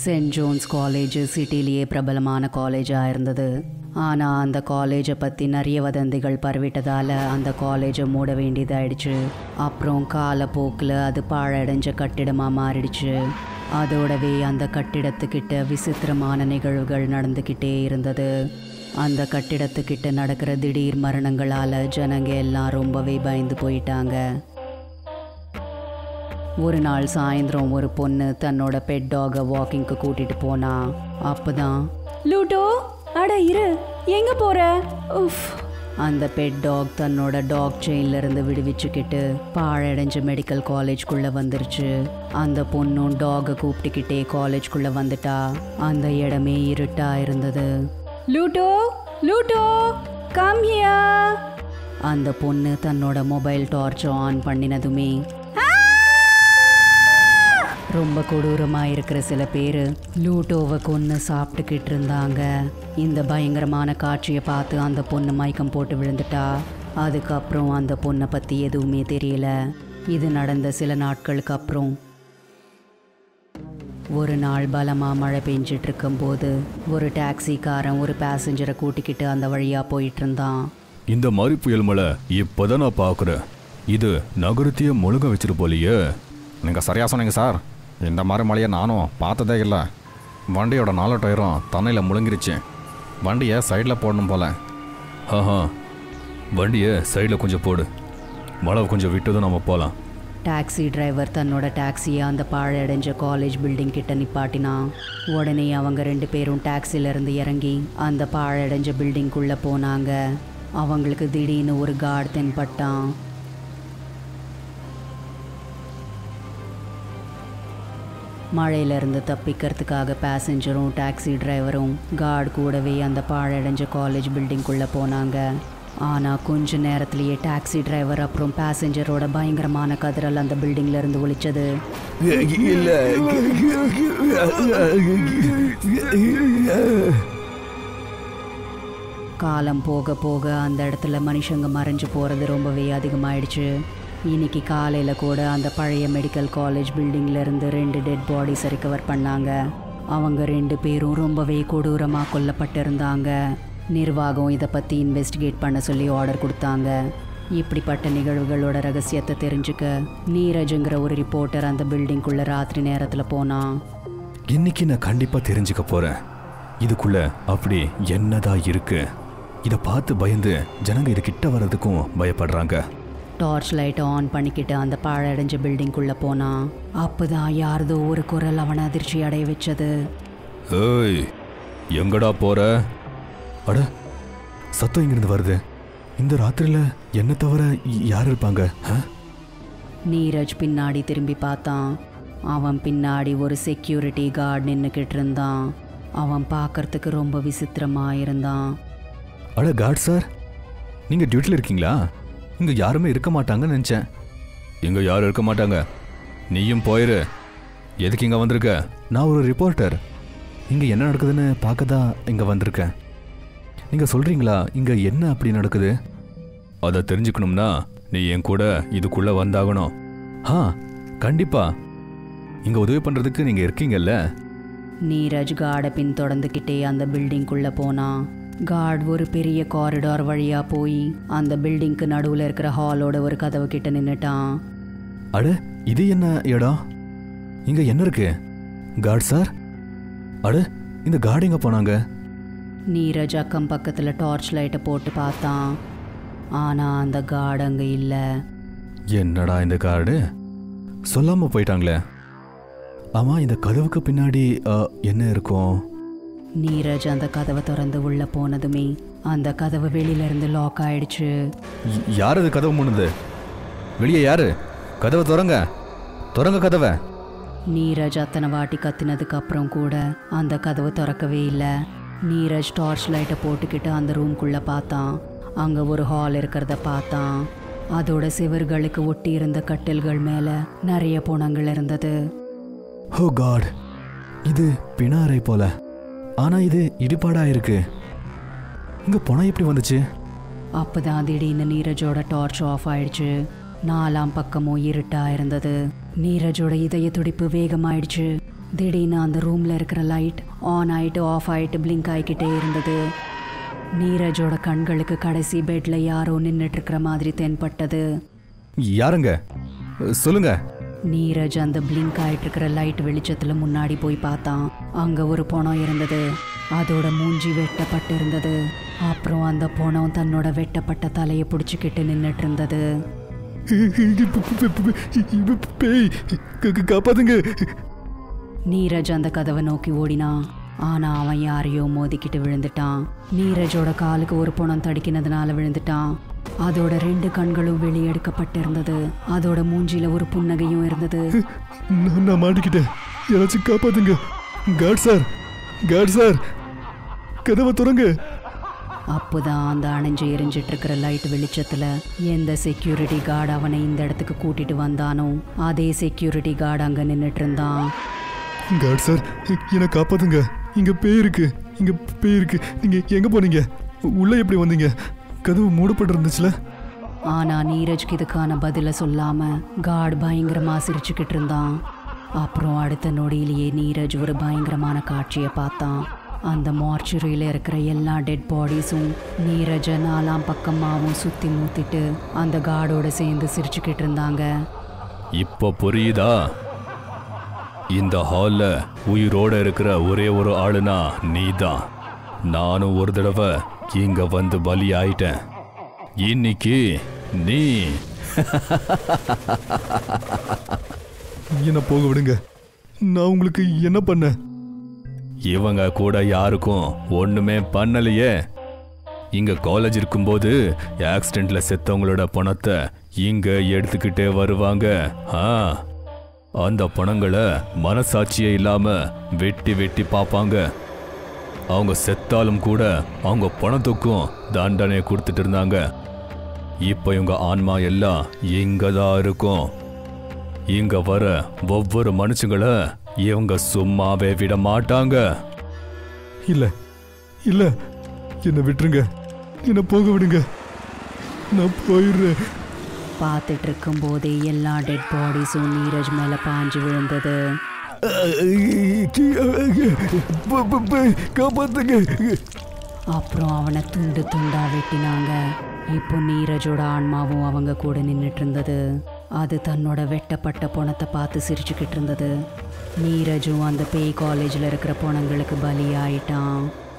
Send Jones college சிட்டிலேயே பிரபலமான காலேஜாக இருந்தது. ஆனால் அந்த காலேஜை பற்றி நிறைய வதந்திகள் பரவிட்டதால் அந்த காலேஜை மூட வேண்டியதாயிடுச்சு. அப்புறம் காலப்போக்கில் அது பாழடைஞ்ச கட்டிடமாக மாறிடுச்சு. அதோடவே அந்த கட்டிடத்துக்கிட்ட விசித்திரமான நிகழ்வுகள் நடந்துக்கிட்டே இருந்தது. அந்த கட்டிடத்துக்கிட்ட நடக்கிற திடீர் மரணங்களால் ஜனங்க எல்லாம் ரொம்பவே பயந்து போயிட்டாங்க. ஒரு நாள் சாயந்தரம் ஒரு பொண்ணு தன்னோட பெட் டாகை வாக்கிங்க்கு கூட்டிட்டு போனா. அப்பதான் லூட்டோ, அட இரு, எங்க போற? உஃப். அந்த பெட் டாக் தன்னோட டாக் செயின்ல இருந்து விடுவிச்சுக்கிட்டு பாழடைஞ்ச மெடிக்கல் காலேஜ்குள்ள வந்துருச்சு. அந்த பொண்ணும் டாகை கூப்பிட்டுக்கிட்டே காலேஜ்குள்ள வந்துட்டா. அந்த இடமே இருட்டா இருந்தது. Luto, Luto, come here. அந்த பொண்ணு தன்னோட மொபைல் டார்ச் ஆன் பண்ணினதுமே ரொம்ப கொடூரமாக இருக்கிற சில பேர் லூட்டோவை கொன்று சாப்பிட்டுக்கிட்டு இருந்தாங்க. இந்த பயங்கரமான காட்சியை பார்த்து அந்த பொண்ணு மயக்கம் போட்டு விழுந்துட்டா. அதுக்கப்புறம் அந்த பொண்ணை பற்றி எதுவுமே தெரியல. இது நடந்த சில நாட்களுக்கு அப்புறம் ஒரு நாள் பலமாக மழை பெஞ்சிட்டு இருக்கும்போது ஒரு டாக்ஸிக்காரன் ஒரு பேசஞ்சரை கூட்டிக்கிட்டு அந்த வழியாக போயிட்டு இருந்தான். இந்த மாதிரி புயல் மழை இப்போதான் நான் பார்க்குறேன். இது நகரத்தையே முழுங்க வச்சிரு போலியே. நீங்கள் சரியாக சொன்னீங்க சார். இந்த மாதிரி மழையை நானும் பார்த்ததே இல்லை. வண்டியோட 4 டயரும் தண்ணியில் முழுங்கிருச்சு. வண்டியை சைடில் போடணும் போல. ஆஹா, வண்டியை சைடில் கொஞ்சம் போடு. மழை கொஞ்சம் விட்டதும் நம்ம போகலாம். டாக்ஸி டிரைவர் தன்னோட டாக்ஸியை அந்த பாழடைஞ்ச காலேஜ் பில்டிங் கிட்ட நிப்பாட்டினான். உடனே அவங்க 2 பேரும் டாக்ஸிலேருந்து இறங்கி அந்த பாழடைஞ்ச பில்டிங்குள்ளே போனாங்க. அவங்களுக்கு திடீர்னு ஒரு கார்டு தென்பட்டான். மழையிலிருந்து தப்பிக்கிறதுக்காக பேசஞ்சரும் டாக்ஸி டிரைவரும் கார்டு கூடவே அந்த பாழடைஞ்ச காலேஜ் பில்டிங்குள்ளே போனாங்க. ஆனால் கொஞ்ச நேரத்திலேயே டாக்ஸி டிரைவர் அப்புறம் பேசஞ்சரோட பயங்கரமான கதறல் அந்த பில்டிங்கில் இருந்து ஒலிச்சது. காலம் போக போக அந்த இடத்துல மனுஷங்க மறைஞ்சு போகிறது ரொம்பவே அதிகமாயிடுச்சு. இன்னைக்கு காலையில் கூட அந்த பழைய மெடிக்கல் காலேஜ் பில்டிங்லேருந்து 2 டெட் பாடிஸை ரிகவர் பண்ணாங்க. அவங்க 2 பேரும் ரொம்பவே கொடூரமாக கொல்லப்பட்டிருந்தாங்க. நிர்வாகம் இதை பற்றி இன்வெஸ்டிகேட் பண்ண சொல்லி ஆர்டர் கொடுத்தாங்க. இப்படிப்பட்ட நிகழ்வுகளோட ரகசியத்தை தெரிஞ்சுக்க நீரஜுங்கிற ஒரு ரிப்போர்ட்டர் அந்த பில்டிங்குள்ளே ராத்திரி நேரத்தில் போனான். இன்னைக்கு நான் கண்டிப்பாக தெரிஞ்சுக்க போகிறேன். இதுக்குள்ளே அப்படி என்னதான் இருக்கு. இதை பார்த்து பயந்து ஜனங்க இது கிட்ட வர்றதுக்கும் பயப்படுறாங்க. டார்ச் லைட்டை ஆன் பண்ணிக்கிட்டு அந்த பாழடைஞ்ச பில்டிங்குள்ளே போனான். அப்போதான் யாரதோ ஒரு குரல் அவனை அதிர்ச்சி அடைய வச்சது. ஏய், எங்கடா போற? அட, சத்தம் இங்கிருந்து வருது. இந்த ராத்திரியில் என்ன தவிர யார் இருப்பாங்க? நீரஜ் பின்னாடி திரும்பி பார்த்தான். அவன் பின்னாடி ஒரு செக்யூரிட்டி கார்டு நின்றுக்கிட்டு இருந்தான். அவன் பார்க்கறதுக்கு ரொம்ப விசித்திரமாக இருந்தான். அட கார்டு சார், நீங்கள் டியூட்டியில் இருக்கீங்களா? இங்கே யாருமே இருக்க மாட்டாங்கன்னு நினச்சேன். இங்கே யாரும் இருக்க மாட்டாங்க, நீயும் போயிரு. எதுக்கு இங்கே வந்திருக்க? நான் ஒரு ரிப்போர்ட்டர். இங்கே என்ன நடக்குதுன்னு பார்க்க தான் இங்கே வந்திருக்கேன். நீங்கள் சொல்கிறீங்களா இங்கே என்ன அப்படி நடக்குது? அதை தெரிஞ்சுக்கணும்னா நீ என் கூட இதுக்குள்ளே வந்தாகணும். கண்டிப்பாக. இங்கே உதவி பண்ணுறதுக்கு நீங்கள் இருக்கீங்கல்ல. நீரஜ் கார்டை பின்தொடர்ந்துக்கிட்டே அந்த பில்டிங்குள்ளே போனான். கார்டு ஒரு பெரிய காரிடார் வழியாக போய் அந்த பில்டிங்க்கு நடுவில் இருக்கிற ஹாலோட ஒரு கதவு கிட்ட நின்றுட்டான். அட, இது என்ன இடம்? இங்கே என்ன இருக்கு கார்டு சார்? அட, இந்த கார்டு எங்கே போனாங்க? நீரஜ் அக்கம் பக்கத்தில் டார்ச் லைட்டை போட்டு பார்த்தான். ஆனால் அந்த கார்டு அங்கே இல்லை. என்னடா இந்த கார்டு சொல்லாமல் போயிட்டாங்களே. ஆமாம், இந்த கதவுக்கு பின்னாடி என்ன இருக்கும்? நீரஜ் அந்த கதவை திறந்து உள்ள போனதுமே அந்த கதவு வெளியிலேருந்து லாக் ஆயிடுச்சு. யார் அது கதவு மூணுது? வெளியே யாரு? கதவை திறங்க, திறங்க கதவை. நீரஜ் அத்தனை வாட்டி கத்தினதுக்கு அப்புறம் கூட அந்த கதவு திறக்கவே இல்லை. நீரஜ் டார்ச் லைட்டை போட்டுக்கிட்டு அந்த ரூம்குள்ளே பார்த்தான். அங்கே ஒரு ஹால் இருக்கிறத பார்த்தான். அதோட சிவர்களுக்கு ஒட்டி இருந்த கட்டில்கள் மேலே நிறைய புணங்கள் இருந்தது. ஓ காட், இது பிணாரை போல. ஆனால் இது இடிபாடா இருக்கு. இங்கே புணம் எப்படி வந்துச்சு? அப்போதான் திடீர்னு நீரஜோட டார்ச் ஆஃப் ஆயிடுச்சு. 4 பக்கமும் இருட்டா இருந்தது. நீரஜோட இதய துடிப்பு வேகமாயிடுச்சு. திடீர்னு அந்த ரூமில் இருக்கிற லைட் ஆன் ஆகிட்டு ஆஃப் ஆகிட்டு பிளிங்க் ஆகிக்கிட்டே இருந்தது. நீரஜோட கண்களுக்கு கடைசி பெட்டில் யாரோ நின்றுட்டு இருக்கிற மாதிரி தென்பட்டது. யாருங்க சொல்லுங்க. நீரஜ் அந்த பிளிங்க் ஆகிட்டு இருக்கிற லைட் வெளிச்சத்தில் முன்னாடி போய் பார்த்தான். அங்கே ஒரு பொணம் இருந்தது. அதோட மூஞ்சி வெட்டப்பட்டு இருந்தது. அப்புறம் அந்த பொணம் தன்னோட வெட்டப்பட்ட தலையை பிடிச்சிக்கிட்டு நின்றுட்டு இருந்தது. காப்பாத்துங்க. நீரஜ் அந்த கதவை நோக்கி ஓடினான். ஆனா அவன் யாரையோ மோதிக்கிட்டு விழுந்துட்டான். நீரஜோட காலுக்கு ஒரு பொணம் தடிக்கினதுனால விழுந்துட்டான். அதோட 2 கண்களும் வெளியெடுக்கப்பட்டிருந்தது. அதோட மூஞ்சில ஒரு புன்னகையும் இருந்தது. நான் மாட்டிக்கிட்டேன், யாராச்சும் காப்பாத்துங்க. காட் சார், காட் சார், கதவை திறங்க. அப்போதான் அந்த அணைஞ்சு எரிஞ்சிட்டு இருக்கிற லைட் வெளிச்சத்துல எந்த செக்யூரிட்டி கார்டு அவனை இந்த இடத்துக்கு கூட்டிட்டு வந்தானோ அதே செக்யூரிட்டி கார்டு அங்க நின்றுட்டு இருந்தான். காட் சார், என்னை காப்பாத்துங்க. இங்க பேய் இருக்கு, இங்க பேய் இருக்கு. நீங்க எங்க போனீங்க? உள்ள எப்படி வந்தீங்க? கதவு மூடப்பட்டு இருந்துச்சுல. ஆனா நீரஜ்க்கு இதுக்கான பதில சொல்லாம கார்டு பயங்கரமா சிரிச்சுக்கிட்டு இருந்தான். அப்புறம் அடுத்த நொடியிலேயே நீரஜ் ஒரு பயங்கரமான காட்சியை பார்த்தான். அந்த மார்ச்சுரியில் இருக்கிற எல்லா டெட் பாடிஸும் நீரஜை 4 பக்கமாகவும் சுற்றி மூத்திட்டு அந்த கார்டோட சேர்ந்து சிரிச்சுக்கிட்டு இருந்தாங்க. இப்போ புரியுதா? இந்த ஹாலில் உயிரோட இருக்கிற ஒரே ஒரு ஆளுனா நீ தான். நானும் ஒரு தடவை இங்க வந்து பலி ஆயிட்டேன். இன்னைக்கு நீ என்ன போக விடுங்க. நான் உங்களுக்கு என்ன பண்ண? இவங்க கூட யாருக்கும் ஒண்ணுமே பண்ணலையே. இங்க காலேஜ் இருக்கும்போது ஆக்சிடென்ட்ல செத்தவங்களோட பணத்தை இங்க எடுத்துக்கிட்டே வருவாங்க. அந்த பணங்களை மனசாட்சியே இல்லாம வெட்டி வெட்டி பார்ப்பாங்க. அவங்க செத்தாலும் கூட அவங்க பணத்துக்கும் தண்டனை கொடுத்துட்டு இருந்தாங்க. இப்ப இவங்க ஆன்மா எல்லாம் இங்கதான் இருக்கும். இங்க வர ஒவ்வொரு மனுஷங்களை இவங்க சும்மாவே விட மாட்டாங்க. இல்ல இல்ல, என்ன விட்டுருங்க, என்ன போக விடுங்க, நான் போயிடுறேன். பார்த்துட்டு இருக்கும் போதே எல்லா டெட் பாடிஸும் நீரஜ் மேல பாஞ்சு விழுந்தது. காப்பாத்துங்க. அப்புறம் அவனை துண்டு துண்டா வெட்டினாங்க. இப்போ நீரஜோட ஆன்மாவும் அவங்க கூட நின்றுட்டு இருந்தது. அது தன்னோட வெட்டப்பட்ட பொணத்தை பார்த்து சிரிச்சுக்கிட்டு இருந்தது. நீரஜும் அந்த பேய் காலேஜில் இருக்கிற பொணங்களுக்கு பலியாயிட்டான்.